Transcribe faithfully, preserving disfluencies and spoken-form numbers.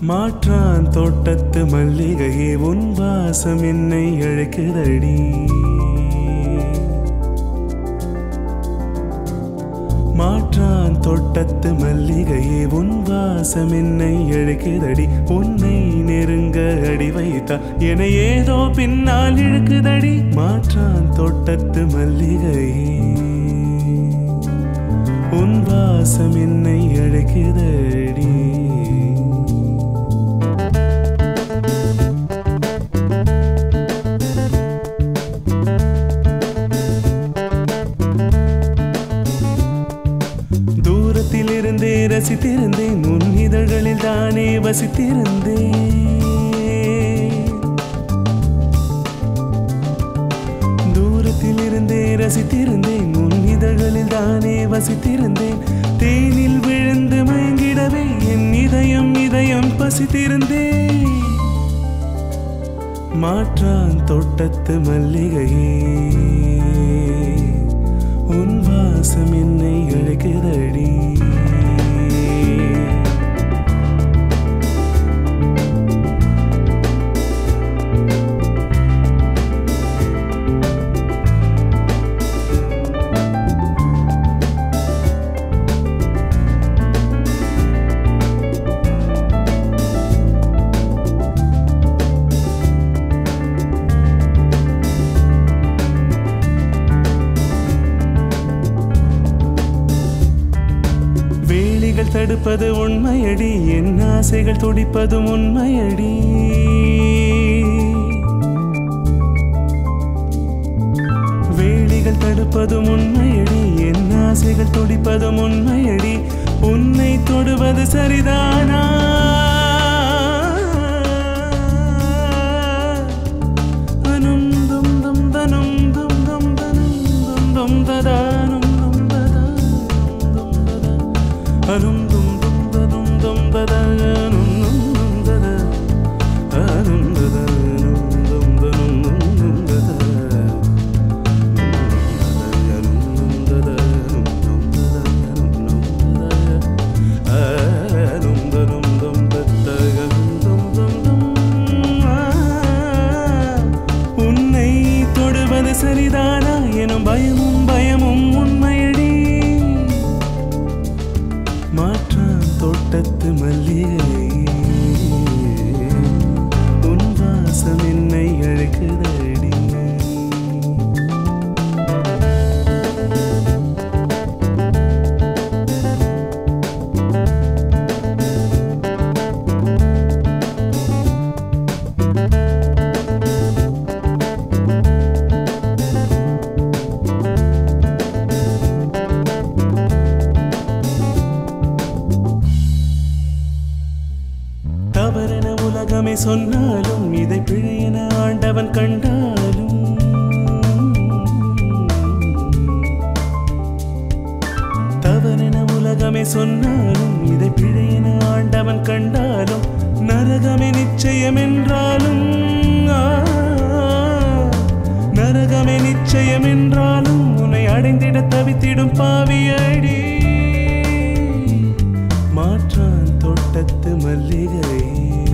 மாற்றான் தோட்டத்து மல்லிகையே உன் வாசம் என்னை அழைக்குதடி. மாற்றான் தோட்டத்து மல்லிகையே உன் வாசம் என்னை அழைக்குதடி. உன்னை நெருங்க அடி வைத்தா என ஏதோ பின்னால் இழுக்குதடி. மாற்றான் தோட்டத்து மல்லிகையே உன் வாசம் என்னை அழைக்குதடி. தூரத்திலிருந்தே ரசித்திருந்தேன் உன் இதழ்களில் தானே வசித்திருந்தேன். தூரத்திலிருந்தே ரசித்திருந்தேன் உன் இதழ்களில் தானே வசித்திருந்தேன். தேனில் விழுந்து மயங்கிடவே என் இதயம் இதயம் பசித்திருந்தேன். மாற்றான் தோட்டத்து மல்லிகையே உன் வாசம் என்னை அழைக்குதடி. தடுப்பது உண்மையடி என் ஆசைகள் துடிப்பதும் உண்மையடி. வேலிகள் தடுப்பதும் உண்மையடி என் ஆசைகள் துடிப்பதும் உண்மையடி. உன்னை தொடுவது சரிதானா? அனும் தும் தும் தனும் தும் தும் தனும் தும் தும் ததானும் தும் ததானும் அனும் தும் தும் தனும் தும் ததானும் தும் ததா அனும் ததானும் தும் தனும் தும் ததா அனும் தும் ததானும் தும் ததானும் அனும் தனும் தும் தத்தகம் தும் தும் தும். உன்னை தொடுவது சரிதானா எனும் பயமும் பயமும் உண்மையடி. மாற்றான் தோட்டத்து மல்லிகையே உன் வாசம் என்னை அழைக்குதடி. தவறென உலகமே சொன்னாலும் இதை பிழையென ஆண்டவன் கண்டாலும் தவறென உலகமே சொன்னாலும் இதை பிழையென ஆண்டவன் கண்டாலும் நரகமே நிச்சயம் என்றாலும் நரகமே நிச்சயம் என்றாலும் உன்னை அடைந்திட தவித்திடும் பாவியடி. மாற்றான் தோட்டத்து மல்லிகையே